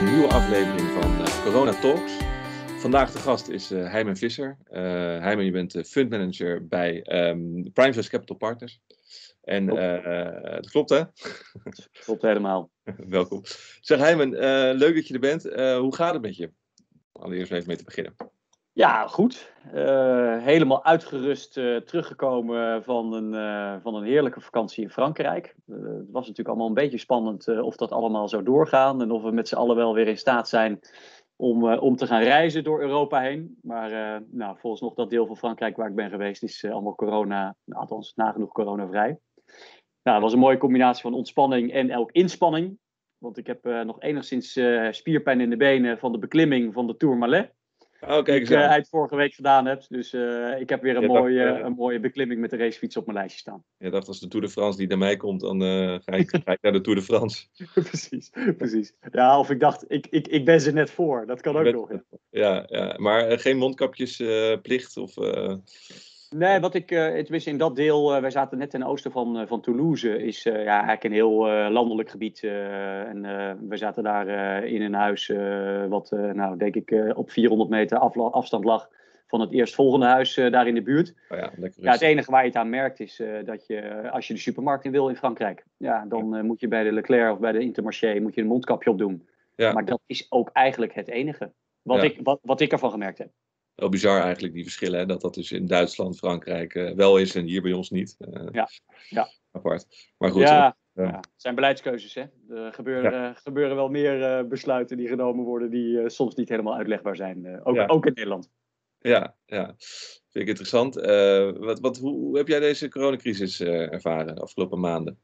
een nieuwe aflevering van Corona Talks. Vandaag de gast is Heimen Visser. Heimen, je bent fundmanager bij Primevest Capital Partners. En dat klopt, hè? Klopt helemaal. Welkom. Zeg Heimen, leuk dat je er bent. Hoe gaat het met je? Allereerst even mee te beginnen. Ja, goed. Helemaal uitgerust teruggekomen van een heerlijke vakantie in Frankrijk. Het was natuurlijk allemaal een beetje spannend of dat allemaal zou doorgaan. En of we met z'n allen wel weer in staat zijn om te gaan reizen door Europa heen. Maar volgens nog dat deel van Frankrijk waar ik ben geweest is allemaal corona, althans nagenoeg coronavrij. Nou, het was een mooie combinatie van ontspanning en ook inspanning. Want ik heb nog enigszins spierpijn in de benen van de beklimming van de Tourmalet. Oh, Die ik eind vorige week gedaan heb. Dus ik heb weer een mooie beklimming met de racefiets op mijn lijstje staan. Je dacht, als de Tour de France niet naar mij komt, dan ga ik naar de Tour de France. Precies. Ja, of ik dacht, ik ben ze net voor. Dat kan ook nog. Ja, maar geen mondkapjesplicht of... Nee, tenminste in dat deel, wij zaten net ten oosten van Toulouse, is eigenlijk een heel landelijk gebied. We zaten daar in een huis wat denk ik op 400 meter afstand lag van het eerstvolgende huis daar in de buurt. Oh ja, lekker het enige waar je het aan merkt is dat je, als je de supermarkt in wil in Frankrijk, dan moet je bij de Leclerc of bij de Intermarché moet je een mondkapje opdoen. Ja. Maar dat is ook eigenlijk het enige wat ik ervan gemerkt heb. Wel bizar eigenlijk, die verschillen. Hè? Dat dus in Duitsland, Frankrijk wel is en hier bij ons niet. Ja. Apart. Maar goed. Het zijn beleidskeuzes. Hè? Er gebeuren wel meer besluiten die genomen worden die soms niet helemaal uitlegbaar zijn. Ook in Nederland. Ja. Vind ik interessant. Hoe heb jij deze coronacrisis ervaren de afgelopen maanden?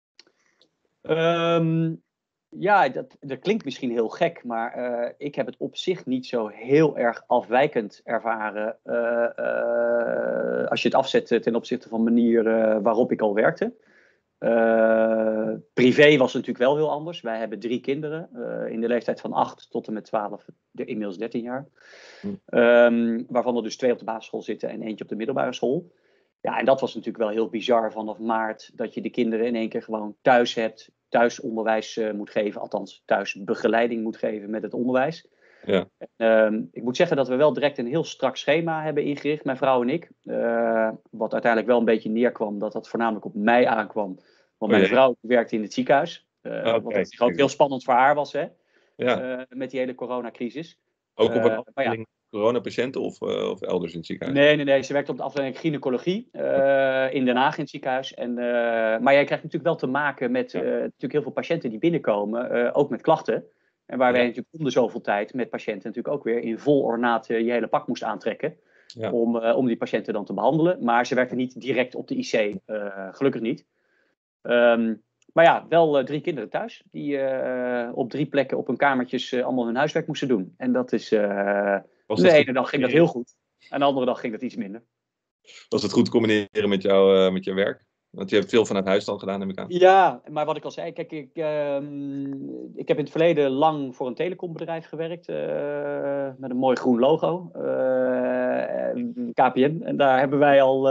Dat klinkt misschien heel gek, maar ik heb het op zich niet zo heel erg afwijkend ervaren als je het afzet ten opzichte van de manier waarop ik al werkte. Privé was het natuurlijk wel heel anders. Wij hebben 3 kinderen in de leeftijd van 8 tot en met 12, inmiddels 13 jaar. Waarvan er dus 2 op de basisschool zitten en eentje op de middelbare school. Ja, en dat was natuurlijk wel heel bizar vanaf maart, dat je de kinderen in één keer gewoon thuis hebt, thuisonderwijs moet geven, althans thuisbegeleiding moet geven met het onderwijs. Ja. Ik moet zeggen dat we wel direct een heel strak schema hebben ingericht, mijn vrouw en ik. Wat uiteindelijk wel een beetje neerkwam, dat voornamelijk op mij aankwam. Want mijn vrouw werkte in het ziekenhuis. Wat het ook heel spannend voor haar was, hè? Ja. Met die hele coronacrisis. Ook op een afdeling coronapatiënten of elders in het ziekenhuis? Nee. Ze werkt op de afdeling gynaecologie in Den Haag in het ziekenhuis. Maar jij krijgt natuurlijk wel te maken met natuurlijk heel veel patiënten die binnenkomen, ook met klachten. En waar wij natuurlijk om de zoveel tijd met patiënten natuurlijk ook weer in vol ornaat je hele pak moest aantrekken. Ja. Om die patiënten dan te behandelen. Maar ze werkte niet direct op de IC, gelukkig niet. Maar ja, wel 3 kinderen thuis. Die op 3 plekken op hun kamertjes allemaal hun huiswerk moesten doen. En dat is... de ene dag ging dat heel goed. En de andere dag ging dat iets minder. Was het goed te combineren met jouw werk? Want je hebt veel vanuit huis dan gedaan, neem ik aan. Ja, maar wat ik al zei. Kijk, ik heb in het verleden lang voor een telecombedrijf gewerkt. Met een mooi groen logo. KPN. En daar hebben wij al...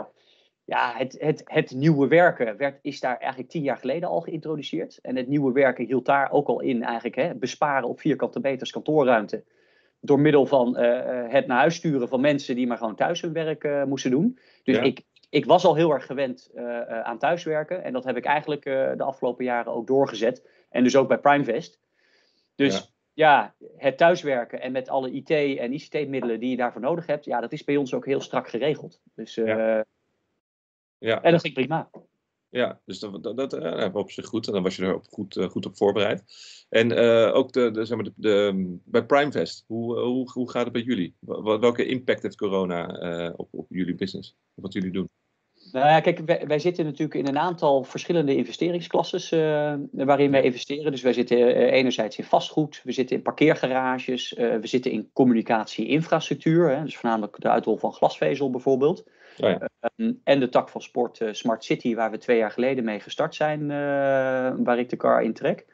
het nieuwe werken is daar eigenlijk 10 jaar geleden al geïntroduceerd. En het nieuwe werken hield daar ook al in eigenlijk besparen op vierkante meters kantoorruimte. Door middel van het naar huis sturen van mensen die maar gewoon thuis hun werk moesten doen. Dus ik was al heel erg gewend aan thuiswerken. En dat heb ik eigenlijk de afgelopen jaren ook doorgezet. En dus ook bij Primevest. Dus het thuiswerken en met alle IT en ICT-middelen die je daarvoor nodig hebt. Ja, dat is bij ons ook heel strak geregeld. Dus... En dat ging prima. Ja, dus dat was op zich goed. En dan was je er goed op voorbereid. En ook bij Primevest, hoe gaat het bij jullie? Welke impact heeft corona op jullie business? Op wat jullie doen? Nou ja, kijk, wij zitten natuurlijk in een aantal verschillende investeringsklasses waarin wij investeren. Dus wij zitten enerzijds in vastgoed, we zitten in parkeergarages, we zitten in communicatie-infrastructuur. Dus voornamelijk de uitrol van glasvezel bijvoorbeeld. Oh ja. En de tak van sport Smart City, waar we 2 jaar geleden mee gestart zijn, waar ik de kar in trek.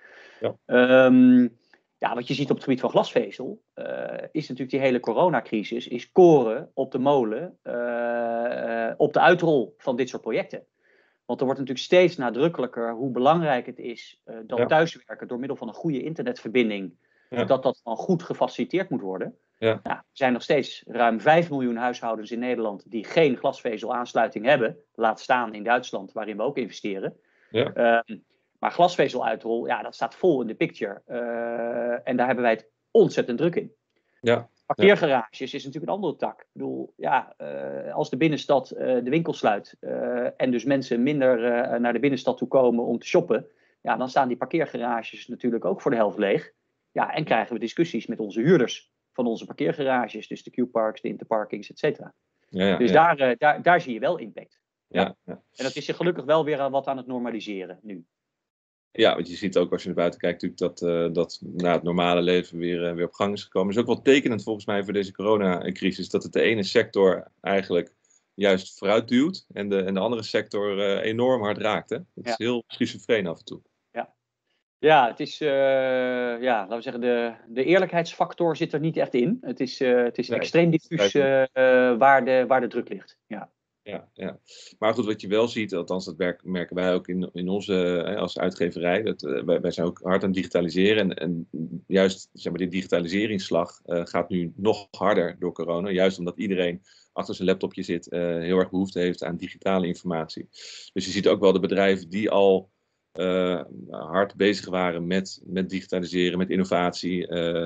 Ja. Wat je ziet op het gebied van glasvezel, is natuurlijk die hele coronacrisis, is koren op de molen op de uitrol van dit soort projecten. Want er wordt natuurlijk steeds nadrukkelijker hoe belangrijk het is dat thuiswerken door middel van een goede internetverbinding Ja. dat dan goed gefaciliteerd moet worden. Ja. Nou, er zijn nog steeds ruim 5 miljoen huishoudens in Nederland die geen glasvezelaansluiting hebben. Laat staan in Duitsland, waarin we ook investeren. Ja. Maar glasvezeluitrol, ja, dat staat vol in de picture. En daar hebben wij het ontzettend druk in. Ja. Parkeergarages is natuurlijk een andere tak. Ik bedoel, ja, als de binnenstad de winkel sluit en dus mensen minder naar de binnenstad toe komen om te shoppen, ja, dan staan die parkeergarages natuurlijk ook voor de helft leeg. Ja, en krijgen we discussies met onze huurders van onze parkeergarages, dus de Q-parks, de Interparkings, et cetera. Dus daar zie je wel impact. Ja. En dat is zich gelukkig wel weer wat aan het normaliseren nu. Ja, want je ziet ook als je naar buiten kijkt natuurlijk dat het normale leven weer op gang is gekomen. Het is ook wel tekenend volgens mij voor deze coronacrisis dat het de ene sector eigenlijk juist vooruit duwt en de andere sector enorm hard raakt. Hè? Het is heel schizofreen af en toe. Ja, het is, laten we zeggen, de eerlijkheidsfactor zit er niet echt in. Het is extreem diffuus waar de druk ligt. Ja. Ja. Maar goed, wat je wel ziet, althans dat merken wij ook in onze, als uitgeverij, wij zijn ook hard aan het digitaliseren. En juist zeg maar, die digitaliseringsslag gaat nu nog harder door corona. Juist omdat iedereen achter zijn laptopje zit, heel erg behoefte heeft aan digitale informatie. Dus je ziet ook wel de bedrijven die al hard bezig waren met digitaliseren, met innovatie.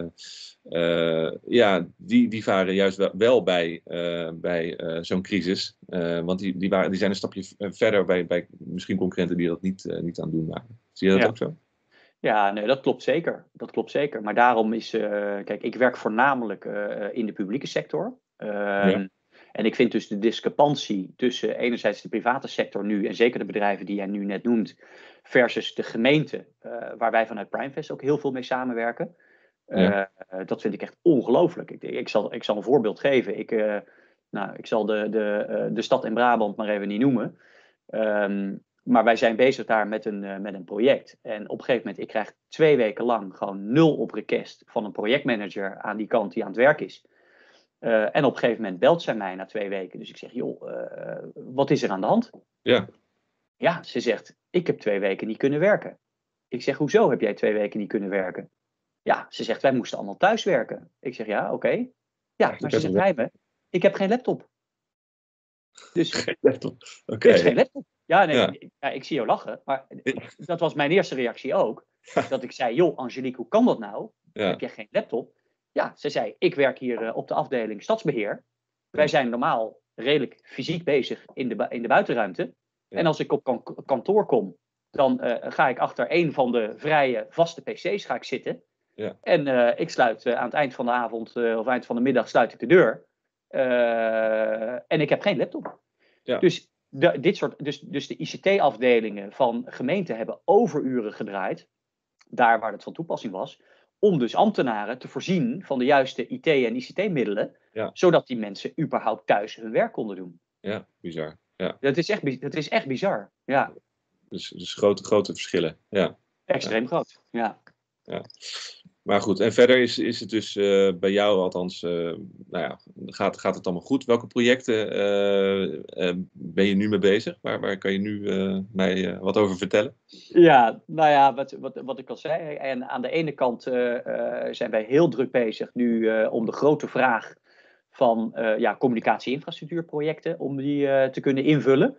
Die varen juist wel bij zo'n crisis. Want die zijn een stapje verder bij misschien concurrenten die dat niet aan het doen waren. Zie je dat ook zo? Ja, nee, dat klopt zeker. Dat klopt zeker. Maar daarom is, kijk, ik werk voornamelijk in de publieke sector. En ik vind dus de discrepantie tussen enerzijds de private sector nu, en zeker de bedrijven die jij nu net noemt, versus de gemeente, waar wij vanuit PrimeVest ook heel veel mee samenwerken. Dat vind ik echt ongelooflijk. Ik zal een voorbeeld geven. Ik zal de stad in Brabant maar even niet noemen. Maar wij zijn bezig daar met een project. En op een gegeven moment, ik krijg 2 weken lang gewoon 0 op request van een projectmanager aan die kant die aan het werk is. En op een gegeven moment belt zij mij na 2 weken. Dus ik zeg, joh, wat is er aan de hand? Ja, ze zegt, ik heb 2 weken niet kunnen werken. Ik zeg, hoezo heb jij 2 weken niet kunnen werken? Ja, ze zegt, wij moesten allemaal thuis werken. Ik zeg, ja, oké. Ja, maar ze zegt bij me, ik heb geen laptop. Dus, geen laptop? Oké. Er is geen laptop. Ja, nee, ja, ik zie jou lachen. Maar dat was mijn eerste reactie ook. Dat ik zei, joh, Angelique, hoe kan dat nou? Heb jij geen laptop? Ja, ze zei, ik werk hier op de afdeling stadsbeheer. Wij zijn normaal redelijk fysiek bezig in de buitenruimte. En als ik op kantoor kom, dan ga ik achter een van de vrije vaste pc's ga ik zitten. En ik sluit aan het eind van de avond of eind van de middag sluit ik de deur. En ik heb geen laptop. Dus de ICT-afdelingen van gemeenten hebben overuren gedraaid, daar waar het van toepassing was, om dus ambtenaren te voorzien van de juiste IT- en ICT-middelen, zodat die mensen überhaupt thuis hun werk konden doen. Ja, bizar. Ja. Dat is echt bizar. Ja. Dus grote verschillen. Ja. Extreem groot. Ja. Maar goed, en verder is het dus bij jou althans, gaat het allemaal goed? Welke projecten ben je nu mee bezig? Waar kan je nu mij wat over vertellen? Ja, nou ja, wat ik al zei. En aan de ene kant zijn wij heel druk bezig nu om de grote vraag van communicatie-infrastructuurprojecten, om die te kunnen invullen.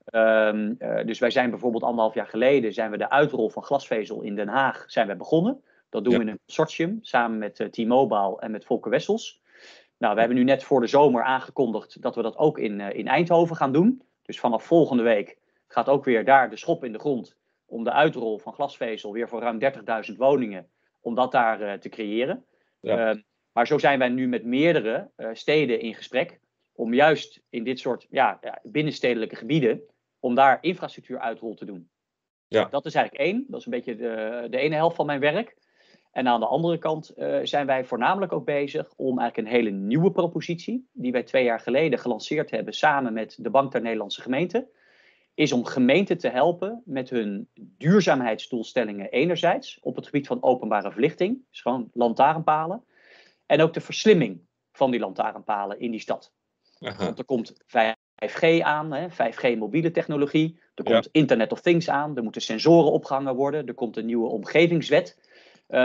Dus wij zijn bijvoorbeeld 1,5 jaar geleden zijn we de uitrol van glasvezel in Den Haag zijn we begonnen. Dat doen we in een consortium samen met T-Mobile en met Volker Wessels. Nou, we hebben nu net voor de zomer aangekondigd dat we dat ook in Eindhoven gaan doen. Dus vanaf volgende week gaat ook weer daar de schop in de grond om de uitrol van glasvezel weer voor ruim 30.000 woningen, om dat daar te creëren. Maar zo zijn wij nu met meerdere steden in gesprek om juist in dit soort binnenstedelijke gebieden, om daar infrastructuuruitrol te doen. Dat is eigenlijk één. Dat is een beetje de ene helft van mijn werk. En aan de andere kant zijn wij voornamelijk ook bezig om eigenlijk een hele nieuwe propositie, die wij 2 jaar geleden gelanceerd hebben samen met de Bank der Nederlandse Gemeenten, is om gemeenten te helpen met hun duurzaamheidsdoelstellingen enerzijds op het gebied van openbare verlichting, dus gewoon lantaarnpalen, en ook de verslimming van die lantaarnpalen in die stad. Want er komt 5G aan, 5G mobiele technologie, er komt Internet of Things aan, er moeten sensoren opgehangen worden, er komt een nieuwe omgevingswet.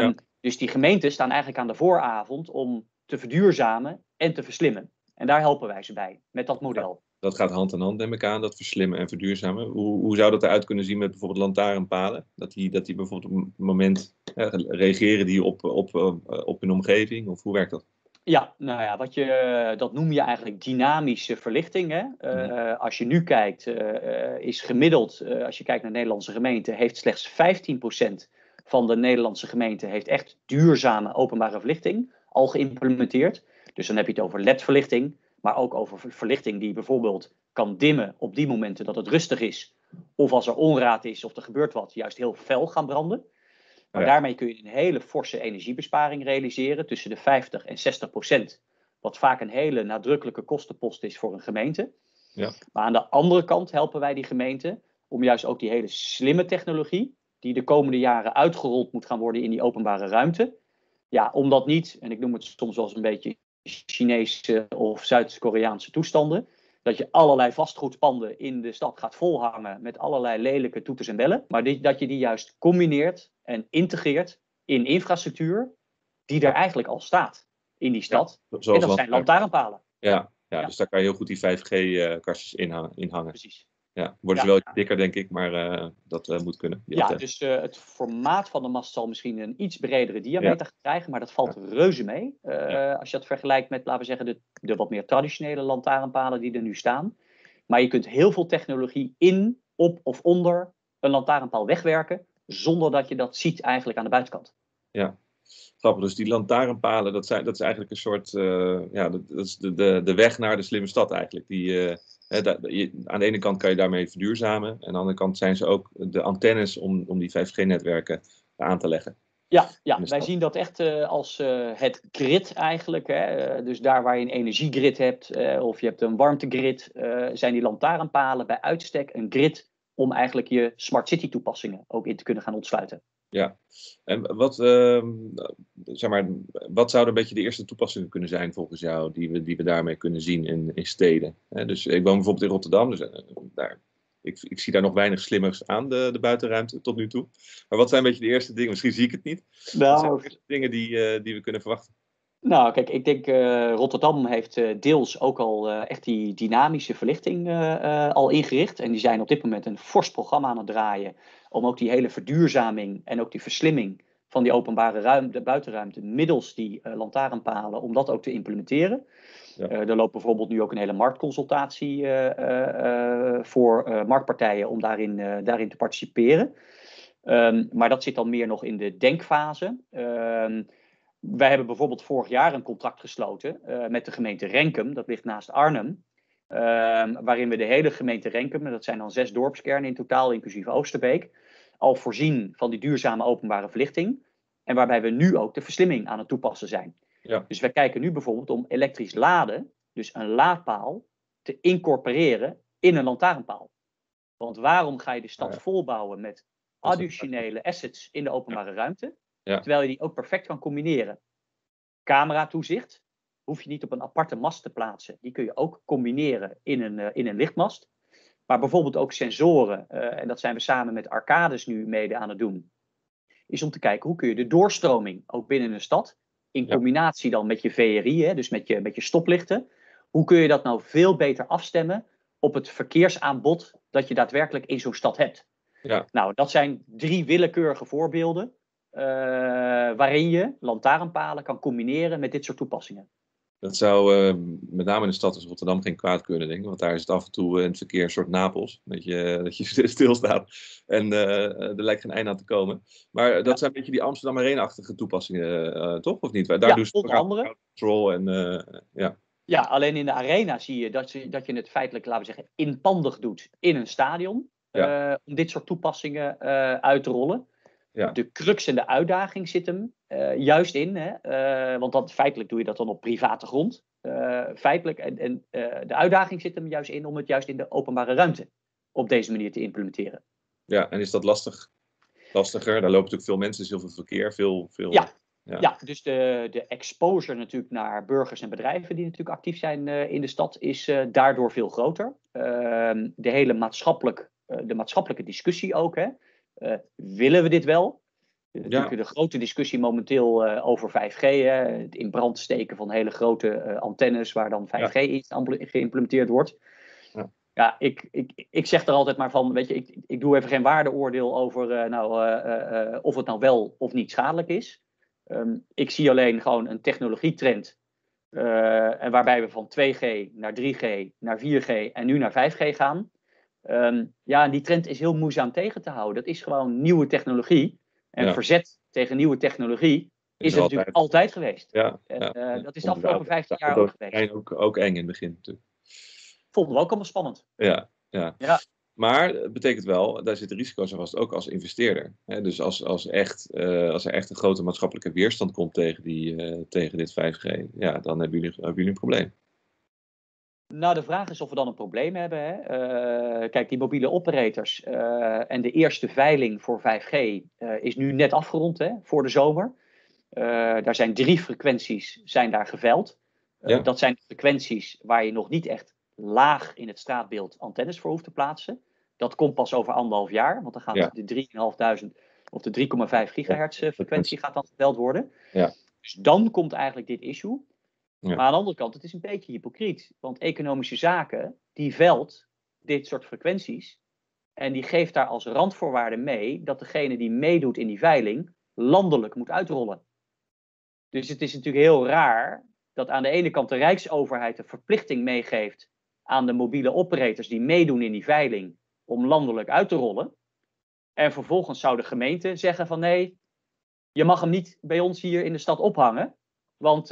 Dus die gemeenten staan eigenlijk aan de vooravond om te verduurzamen en te verslimmen. En daar helpen wij ze bij, met dat model. Dat gaat hand in hand, neem ik aan, dat verslimmen en verduurzamen. Hoe zou dat eruit kunnen zien met bijvoorbeeld lantaarnpalen? Dat die bijvoorbeeld op een moment reageren die op hun omgeving? Of hoe werkt dat? Ja, nou ja, dat noem je eigenlijk dynamische verlichting. Hè? Als je nu kijkt, is gemiddeld, als je kijkt naar Nederlandse gemeenten, heeft slechts 15% van de Nederlandse gemeenten heeft echt duurzame openbare verlichting al geïmplementeerd. Dus dan heb je het over LED-verlichting, maar ook over verlichting die bijvoorbeeld kan dimmen op die momenten dat het rustig is. Of als er onraad is of er gebeurt wat, juist heel fel gaan branden. Maar daarmee kun je een hele forse energiebesparing realiseren tussen de 50 en 60%. Wat vaak een hele nadrukkelijke kostenpost is voor een gemeente. Ja. Maar aan de andere kant helpen wij die gemeenten om juist ook die hele slimme technologie, die de komende jaren uitgerold moet gaan worden in die openbare ruimte. Ja, om dat niet, en ik noem het soms wel eens een beetje Chinese of Zuid-Koreaanse toestanden, dat je allerlei vastgoedpanden in de stad gaat volhangen met allerlei lelijke toeters en bellen. Maar dat je die juist combineert en integreert in infrastructuur die er eigenlijk al staat in die stad. Ja, en dat zijn lantaarnpalen. Ja, dus daar kan je heel goed die 5G-kastjes in hangen. Precies. Ja, worden ze wel dikker, denk ik, maar dat moet kunnen. Dus het formaat van de mast zal misschien een iets bredere diameter krijgen, maar dat valt reuze mee. Als je dat vergelijkt met, laten we zeggen, de wat meer traditionele lantaarnpalen die er nu staan. Maar je kunt heel veel technologie in, op of onder een lantaarnpaal wegwerken, zonder dat je dat ziet eigenlijk aan de buitenkant. Ja, grappig. Dus die lantaarnpalen, dat is eigenlijk een soort, dat is de weg naar de slimme stad eigenlijk. Aan de ene kant kan je daarmee verduurzamen. En aan de andere kant zijn ze ook de antennes om die 5G-netwerken aan te leggen. Ja, wij zien dat echt als het grid eigenlijk. Hè? Dus daar waar je een energiegrid hebt of je hebt een warmtegrid, zijn die lantaarnpalen bij uitstek een grid om eigenlijk je smart city toepassingen ook in te kunnen gaan ontsluiten. Ja, en wat zouden een beetje de eerste toepassingen kunnen zijn volgens jou, die we daarmee kunnen zien in steden? Dus ik woon bijvoorbeeld in Rotterdam, dus ik zie daar nog weinig slimmers aan de buitenruimte tot nu toe. Maar wat zijn een beetje de eerste dingen? Misschien zie ik het niet. Wat zijn de eerste dingen die we kunnen verwachten? Nou, kijk, ik denk Rotterdam heeft deels ook al echt die dynamische verlichting al ingericht. En die zijn op dit moment een fors programma aan het draaien om ook die hele verduurzaming en ook die verslimming van die openbare buitenruimte middels die lantaarnpalen, om dat ook te implementeren. Ja. Er loopt bijvoorbeeld nu ook een hele marktconsultatie voor marktpartijen om daarin te participeren. Maar dat zit dan meer nog in de denkfase. Wij hebben bijvoorbeeld vorig jaar een contract gesloten met de gemeente Renkum, dat ligt naast Arnhem. Waarin we de hele gemeente Renkum, dat zijn dan 6 dorpskernen in totaal, inclusief Oosterbeek, al voorzien van die duurzame openbare verlichting. En waarbij we nu ook de verslimming aan het toepassen zijn. Ja. Dus wij kijken nu bijvoorbeeld om elektrisch laden, dus een laadpaal, te incorporeren in een lantaarnpaal. Want waarom ga je de stad volbouwen met additionele assets in de openbare ruimte, terwijl je die ook perfect kan combineren? Cameratoezicht hoef je niet op een aparte mast te plaatsen. Die kun je ook combineren in een lichtmast. Maar bijvoorbeeld ook sensoren, en dat zijn we samen met Arcadis nu mede aan het doen, is om te kijken hoe kun je de doorstroming ook binnen een stad, in combinatie dan met je VRI, dus met je stoplichten, hoe kun je dat nou veel beter afstemmen op het verkeersaanbod dat je daadwerkelijk in zo'n stad hebt. Ja. Nou, dat zijn 3 willekeurige voorbeelden waarin je lantaarnpalen kan combineren met dit soort toepassingen. Dat zou met name in een stad als Rotterdam geen kwaad kunnen, denk ik. Want daar is het af en toe in het verkeer een soort Napels. Dat je stilstaat en er lijkt geen einde aan te komen. Maar dat zijn een beetje die Amsterdam Arena-achtige toepassingen, toch? Of niet? Daar doen ze onder andere. Control en Ja, alleen in de arena zie je dat je het feitelijk, laten we zeggen, inpandig doet in een stadion. Om dit soort toepassingen uit te rollen. Ja. De crux en de uitdaging zit hem juist in, want feitelijk doe je dat dan op private grond. Feitelijk, en de uitdaging zit hem juist in om het juist in de openbare ruimte op deze manier te implementeren. Ja, en is dat lastiger? Daar lopen natuurlijk veel mensen, dus heel veel verkeer, veel... Ja, dus de exposure natuurlijk naar burgers en bedrijven die natuurlijk actief zijn in de stad is daardoor veel groter. De hele maatschappelijke discussie ook, willen we dit wel? Natuurlijk de grote discussie momenteel over 5G. Het in brand steken van hele grote antennes waar dan 5G in geïmplementeerd wordt. Ja. Ja, ik zeg er altijd maar van, weet je, ik doe even geen waardeoordeel over of het nou wel of niet schadelijk is. Ik zie alleen gewoon een technologietrend. En waarbij we van 2G naar 3G, naar 4G en nu naar 5G gaan. En die trend is heel moeizaam tegen te houden. Dat is gewoon nieuwe technologie. En verzet tegen nieuwe technologie is het natuurlijk altijd geweest. Ja, dat is de afgelopen 15 jaar ook geweest. Ook eng in het begin natuurlijk. Vonden we ook allemaal spannend. Ja. Maar het betekent wel, daar zitten risico's aan vast, ook als investeerder. Dus als er echt een grote maatschappelijke weerstand komt tegen dit 5G, dan hebben jullie een probleem. Nou, de vraag is of we dan een probleem hebben. Hè? Kijk, die mobiele operators en de eerste veiling voor 5G is nu net afgerond voor de zomer. Daar zijn 3 frequenties daar geveild. Dat zijn frequenties waar je nog niet echt laag in het straatbeeld antennes voor hoeft te plaatsen. Dat komt pas over 1,5 jaar, want dan gaat de 3.500 of de 3,5 gigahertz frequentie gaat dan geveild worden. Ja. Dus dan komt eigenlijk dit issue. Ja. Maar aan de andere kant, het is een beetje hypocriet. Want economische zaken, die veilt dit soort frequenties. En die geeft daar als randvoorwaarde mee dat degene die meedoet in die veiling landelijk moet uitrollen. Dus het is natuurlijk heel raar dat aan de ene kant de Rijksoverheid de verplichting meegeeft aan de mobiele operators die meedoen in die veiling om landelijk uit te rollen. En vervolgens zou de gemeente zeggen van nee, je mag hem niet bij ons hier in de stad ophangen. Want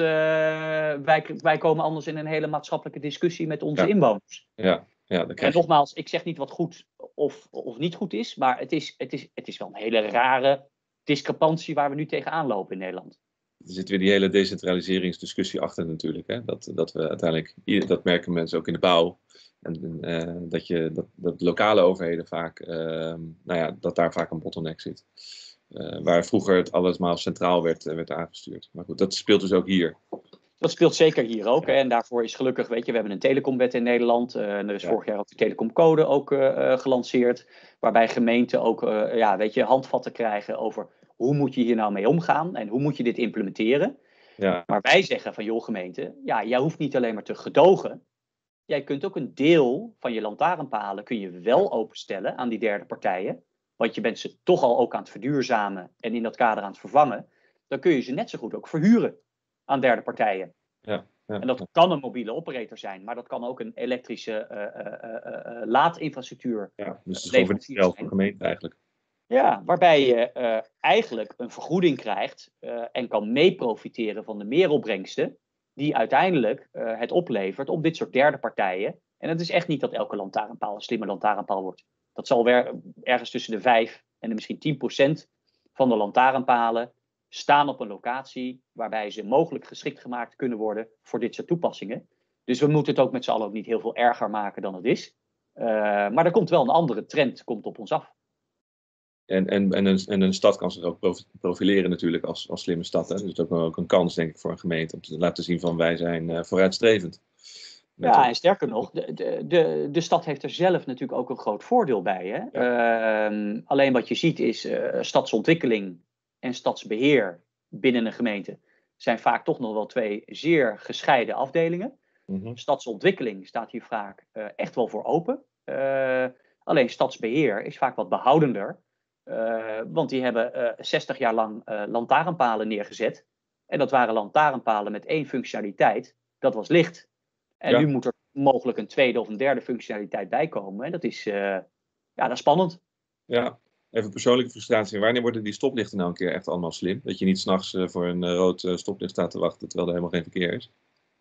wij komen anders in een hele maatschappelijke discussie met onze inwoners. En nogmaals, ik zeg niet wat goed of niet goed is, maar het is wel een hele rare discrepantie waar we nu tegenaan lopen in Nederland. Er zit weer die hele decentraliseringsdiscussie achter natuurlijk. Hè? Dat we uiteindelijk, dat merken mensen ook in de bouw. En dat lokale overheden vaak, dat daar vaak een bottleneck zit. Waar vroeger het allemaal centraal werd aangestuurd. Maar goed, dat speelt dus ook hier. Dat speelt zeker hier ook. En daarvoor is gelukkig, we hebben een telecomwet in Nederland. En er is vorig jaar ook de telecomcode ook gelanceerd. Waarbij gemeenten ook handvatten krijgen over hoe moet je hier nou mee omgaan. En hoe moet je dit implementeren. Ja. Maar wij zeggen van joh gemeente, jij hoeft niet alleen maar te gedogen. Jij kunt ook een deel van je lantaarnpalen kun je wel openstellen aan die derde partijen. Want je bent ze toch al ook aan het verduurzamen en in dat kader aan het vervangen. Dan kun je ze net zo goed ook verhuren aan derde partijen. Ja. En dat kan een mobiele operator zijn, maar dat kan ook een elektrische laadinfrastructuur. Ja, dus het is gewoon voor de gemeente eigenlijk. Ja, waarbij je eigenlijk een vergoeding krijgt en kan meeprofiteren van de meeropbrengsten die uiteindelijk het oplevert op dit soort derde partijen. En het is echt niet dat elke lantaarnpaal een slimme lantaarnpaal wordt. Dat zal ergens tussen de 5 en de misschien 10% van de lantaarnpalen staan op een locatie waarbij ze mogelijk geschikt gemaakt kunnen worden voor dit soort toepassingen. Dus we moeten het ook met z'n allen ook niet heel veel erger maken dan het is. Maar er komt wel een andere trend komt op ons af. En een stad kan zich ook profileren natuurlijk als slimme stad. Hè? Dus dat is ook een kans denk ik voor een gemeente om te laten zien van wij zijn vooruitstrevend. Ja, en sterker nog, de stad heeft er zelf natuurlijk ook een groot voordeel bij. Hè? Ja. Alleen wat je ziet is stadsontwikkeling en stadsbeheer binnen een gemeente zijn vaak toch nog wel 2 zeer gescheiden afdelingen. Mm-hmm. Stadsontwikkeling staat hier vaak echt wel voor open. Alleen stadsbeheer is vaak wat behoudender. Want die hebben 60 jaar lang lantaarnpalen neergezet. En dat waren lantaarnpalen met 1 functionaliteit. Dat was licht. En nu moet er mogelijk een tweede of een derde functionaliteit bij komen. En dat is spannend. Ja, even persoonlijke frustratie. Wanneer worden die stoplichten nou een keer echt allemaal slim? Dat je niet 's nachts voor een rood stoplicht staat te wachten terwijl er helemaal geen verkeer is?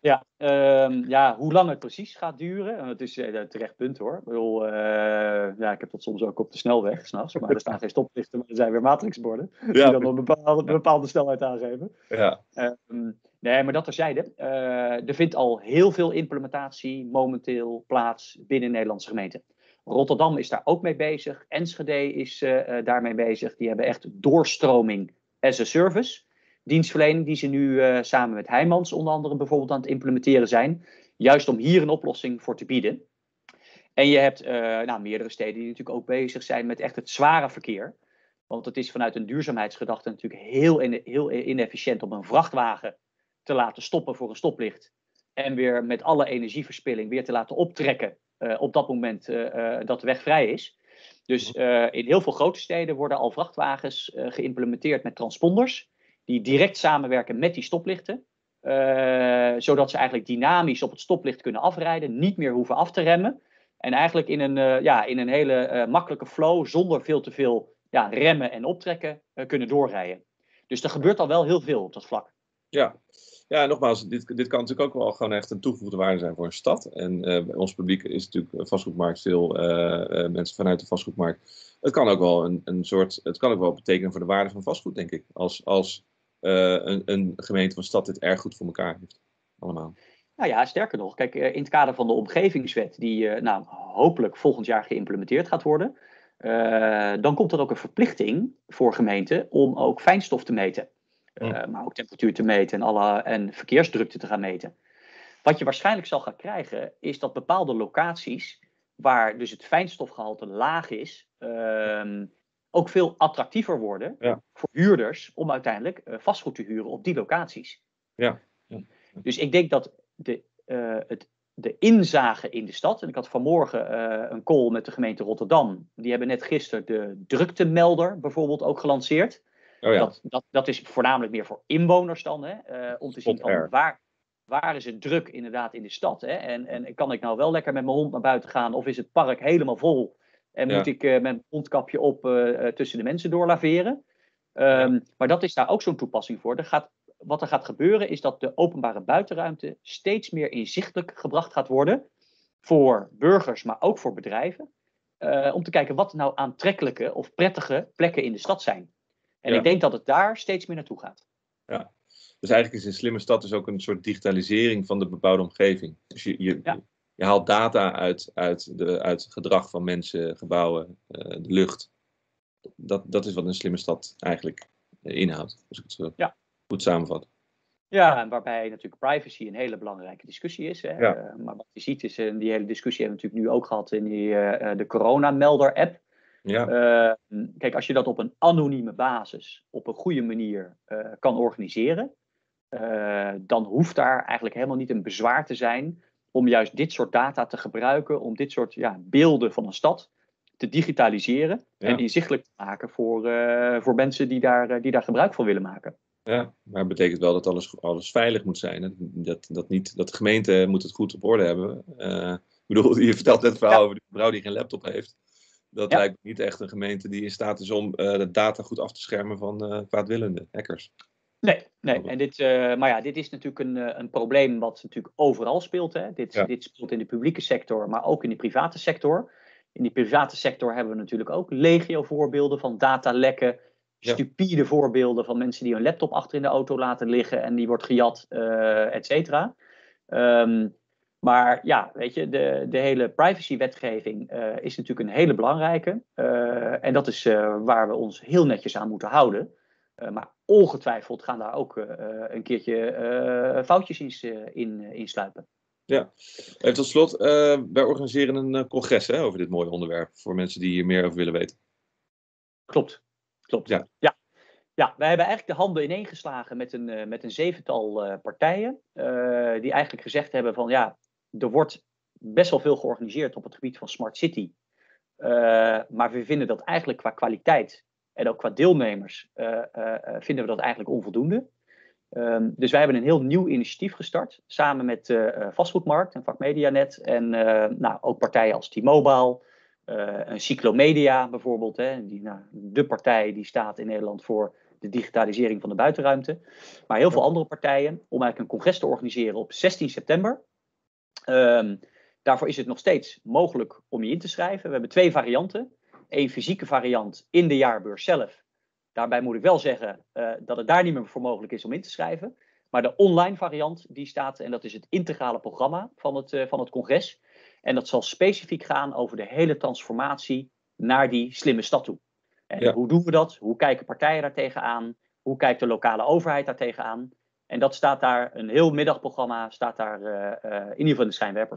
Ja, hoe lang het precies gaat duren, het is een terecht punt hoor. Ik bedoel, ik heb dat soms ook op de snelweg 's nachts, maar er staan geen stoplichten, maar er zijn weer matrixborden die dan een bepaalde snelheid aangeven. Ja. Nee, maar dat terzijde. Er vindt al heel veel implementatie momenteel plaats binnen Nederlandse gemeenten. Rotterdam is daar ook mee bezig. Enschede is daarmee bezig. Die hebben echt doorstroming as a service. Dienstverlening die ze nu samen met Heijmans onder andere bijvoorbeeld aan het implementeren zijn. Juist om hier een oplossing voor te bieden. En je hebt meerdere steden die natuurlijk ook bezig zijn met echt het zware verkeer. Want het is vanuit een duurzaamheidsgedachte natuurlijk heel inefficiënt om een vrachtwagen te laten stoppen voor een stoplicht. En weer met alle energieverspilling weer te laten optrekken op dat moment dat de weg vrij is. Dus in heel veel grote steden worden al vrachtwagens geïmplementeerd met transponders. Die direct samenwerken met die stoplichten. Zodat ze eigenlijk dynamisch op het stoplicht kunnen afrijden. Niet meer hoeven af te remmen. En eigenlijk in een hele makkelijke flow, zonder veel te veel remmen en optrekken, kunnen doorrijden. Dus er gebeurt al wel heel veel op dat vlak. Ja, ja, nogmaals, dit kan natuurlijk ook wel gewoon echt een toegevoegde waarde zijn voor een stad. En bij ons publiek is natuurlijk een vastgoedmarkt veel mensen vanuit de vastgoedmarkt. Het kan ook wel het kan ook wel betekenen voor de waarde van vastgoed, denk ik. Als een gemeente of een stad dit erg goed voor elkaar heeft. Allemaal. Nou ja, sterker nog, kijk, in het kader van de omgevingswet, die hopelijk volgend jaar geïmplementeerd gaat worden, dan komt er ook een verplichting voor gemeenten om ook fijnstof te meten. Maar ook temperatuur te meten en verkeersdrukte te gaan meten. Wat je waarschijnlijk zal gaan krijgen, is dat bepaalde locaties, waar dus het fijnstofgehalte laag is, ook veel attractiever worden voor huurders om uiteindelijk vastgoed te huren op die locaties. Ja. Dus ik denk dat de inzage in de stad, en ik had vanmorgen een call met de gemeente Rotterdam, die hebben net gisteren de druktemelder bijvoorbeeld ook gelanceerd. Oh ja. Dat is voornamelijk meer voor inwoners dan, om te zien van waar is het druk inderdaad in de stad. Hè? En kan ik nou wel lekker met mijn hond naar buiten gaan, of is het park helemaal vol en moet ik met mijn mondkapje op tussen de mensen doorlaveren. Maar dat is daar ook zo'n toepassing voor. Wat er gaat gebeuren is dat de openbare buitenruimte steeds meer inzichtelijk gebracht gaat worden voor burgers, maar ook voor bedrijven. Om te kijken wat nou aantrekkelijke of prettige plekken in de stad zijn. En ik denk dat het daar steeds meer naartoe gaat. Ja, dus eigenlijk is een slimme stad dus ook een soort digitalisering van de bebouwde omgeving. Dus je haalt data uit gedrag van mensen, gebouwen, de lucht. Dat is wat een slimme stad eigenlijk inhoudt, als ik het zo goed samenvat. Ja, en waarbij natuurlijk privacy een hele belangrijke discussie is. Hè? Maar wat je ziet is, die hele discussie hebben we natuurlijk nu ook gehad in de coronamelder-app. Ja. Kijk, als je dat op een anonieme basis, op een goede manier kan organiseren, dan hoeft daar eigenlijk helemaal niet een bezwaar te zijn om juist dit soort data te gebruiken, om dit soort beelden van een stad te digitaliseren en inzichtelijk te maken voor mensen die daar gebruik van willen maken. Ja, maar het betekent wel dat alles veilig moet zijn. Hè? Dat de gemeente moet het goed op orde hebben. Ik bedoel, je vertelt net het verhaal over die vrouw die geen laptop heeft. Dat lijkt me niet echt een gemeente die in staat is om de data goed af te schermen van kwaadwillende hackers. Nee. En dit is natuurlijk een probleem wat natuurlijk overal speelt. Hè? Dit speelt in de publieke sector, maar ook in de private sector. In die private sector hebben we natuurlijk ook legio voorbeelden van datalekken. Stupide voorbeelden van mensen die hun laptop achter in de auto laten liggen en die wordt gejat, et cetera. Maar ja, weet je, de hele privacywetgeving is natuurlijk een hele belangrijke. En dat is waar we ons heel netjes aan moeten houden. Maar ongetwijfeld gaan daar ook een keertje foutjes in sluipen. Ja. Even tot slot, wij organiseren een congres over dit mooie onderwerp. Voor mensen die hier meer over willen weten. Klopt. Ja, wij hebben eigenlijk de handen ineengeslagen met een zevental partijen. Die eigenlijk gezegd hebben van er wordt best wel veel georganiseerd op het gebied van Smart City. Maar we vinden dat eigenlijk qua kwaliteit en ook qua deelnemers vinden we dat eigenlijk onvoldoende. Dus wij hebben een heel nieuw initiatief gestart. Samen met Vastgoedmarkt en Vakmedianet. En ook partijen als T-Mobile. Een Cyclomedia bijvoorbeeld. De partij die staat in Nederland voor de digitalisering van de buitenruimte. Maar heel veel andere partijen. Om eigenlijk een congres te organiseren op 16 september. Daarvoor is het nog steeds mogelijk om je in te schrijven. We hebben 2 varianten. 1 fysieke variant in de jaarbeurs zelf. Daarbij moet ik wel zeggen dat het daar niet meer voor mogelijk is om in te schrijven. Maar de online variant die staat, en dat is het integrale programma van het congres. En dat zal specifiek gaan over de hele transformatie naar die slimme stad toe. En hoe doen we dat? Hoe kijken partijen daar tegenaan? Hoe kijkt de lokale overheid daar tegenaan? En dat staat daar, een heel middagprogramma staat daar in ieder geval in de schijnwerpers.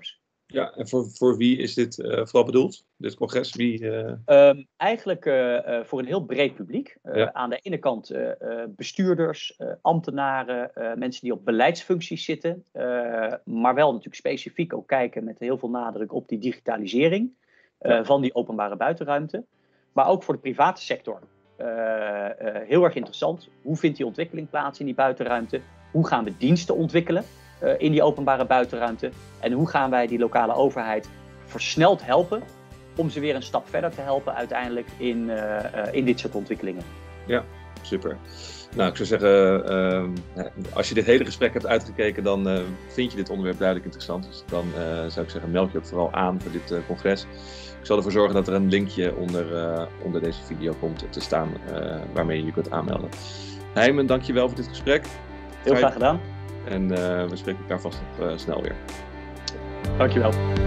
Ja, en voor wie is dit vooral bedoeld, dit congres? Eigenlijk voor een heel breed publiek. Aan de ene kant bestuurders, ambtenaren, mensen die op beleidsfuncties zitten. Maar wel natuurlijk specifiek ook kijken met heel veel nadruk op die digitalisering van die openbare buitenruimte. Maar ook voor de private sector. Heel erg interessant. Hoe vindt die ontwikkeling plaats in die buitenruimte? Hoe gaan we diensten ontwikkelen in die openbare buitenruimte? En hoe gaan wij die lokale overheid versneld helpen om ze weer een stap verder te helpen uiteindelijk in dit soort ontwikkelingen? Ja, super. Nou, ik zou zeggen, als je dit hele gesprek hebt uitgekeken, dan vind je dit onderwerp duidelijk interessant. Dus dan zou ik zeggen, meld je ook vooral aan voor dit congres. Ik zal ervoor zorgen dat er een linkje onder deze video komt te staan waarmee je je kunt aanmelden. Heimen, dankjewel voor dit gesprek. Heel graag gedaan. En we spreken elkaar vast nog snel weer. Dankjewel.